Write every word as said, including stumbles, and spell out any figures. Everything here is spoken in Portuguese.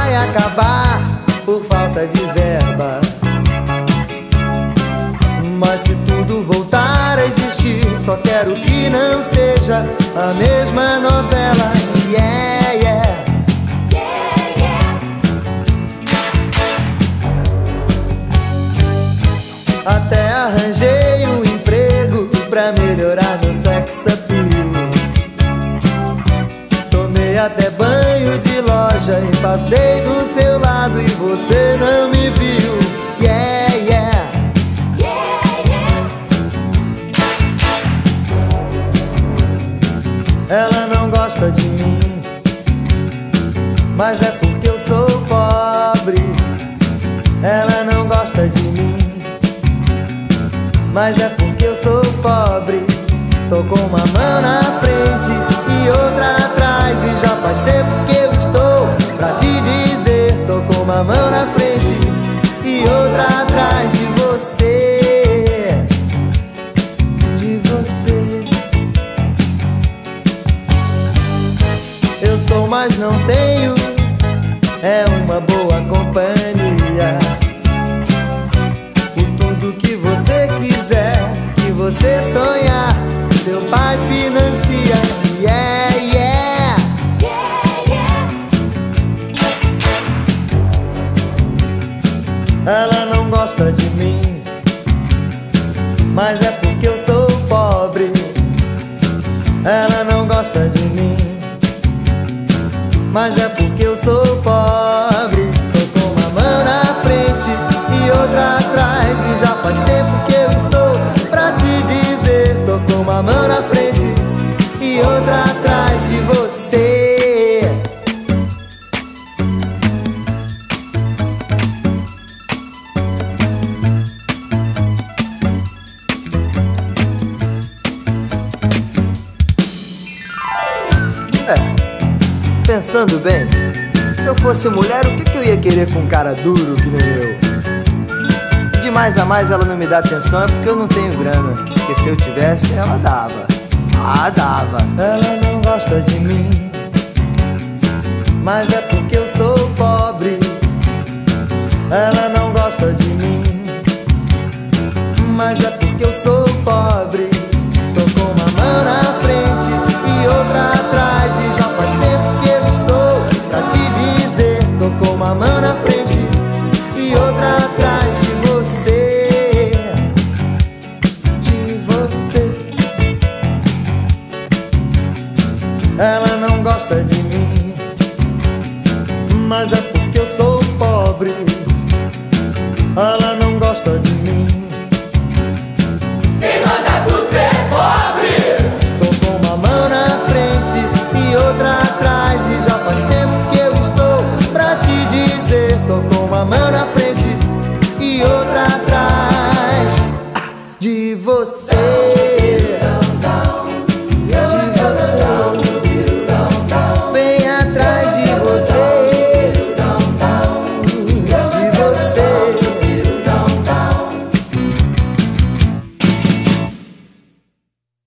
vai acabar por falta de verba. Mas se tudo voltar a existir, só quero que não seja a mesma novela. Yeah, yeah. Yeah, yeah. Até arranjei um emprego pra melhorar meu sex appeal. Tomei até banho de loja e passei do seu lado e você não me viu. Yeah, yeah. Ela não gosta de mim, mas é porque eu sou pobre. Ela não gosta de mim, mas é porque eu sou pobre. Tô com uma mão na frente e outra atrás, e já faz tempo que eu estou pra te dizer. Tô com uma mão na frente e outra atrás de você, de você. Eu sou, mas não tenho, é uma boa companhia. Por tudo que você quiser, que você sonhar, seu pai financia. Yeah, yeah. Yeah, yeah. Ela não gosta de mim, mas é porque eu sou pobre. Ela não gosta de mim, mas é porque eu sou pobre. Tô com uma mão na frente e outra atrás, e já faz tempo que eu estou pra te dizer. Tô com uma mão na frente e outra atrás de você. É, pensando bem, se eu fosse mulher, o que, que eu ia querer com um cara duro que nem eu? De mais a mais ela não me dá atenção é porque eu não tenho grana. Porque se eu tivesse, ela dava. Ah, dava. Ela não gosta de mim, mas é porque eu sou pobre. Ela não gosta de mim, mas é porque eu sou pobre. Tô com uma mão na frente e outra atrás, e já faz tempo que eu estou pra te dizer. Tô com uma mão na frente e outra atrás de você, de você. Ela não gosta de mim, mas é porque eu sou pobre. Ela não gosta de mim. Quem manda tu ser pobre? Tô com uma mão na frente e outra atrás, e já faz tempo que eu estou pra te dizer. Tô com uma mão na frente e outra atrás de você.